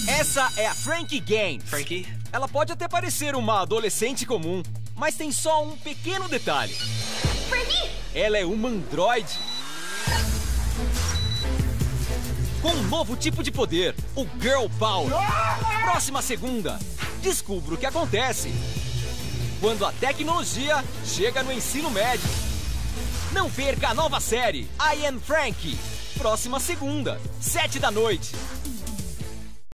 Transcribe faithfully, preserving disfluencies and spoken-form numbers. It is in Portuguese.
Essa é a Frankie Gaines. Frankie? Ela pode até parecer uma adolescente comum, mas tem só um pequeno detalhe. Frankie! Ela é uma androide. Com um novo tipo de poder, o Girl Power. Próxima segunda, descubra o que acontece quando a tecnologia chega no ensino médio. Não perca a nova série I Am Frankie. Próxima segunda, sete da noite.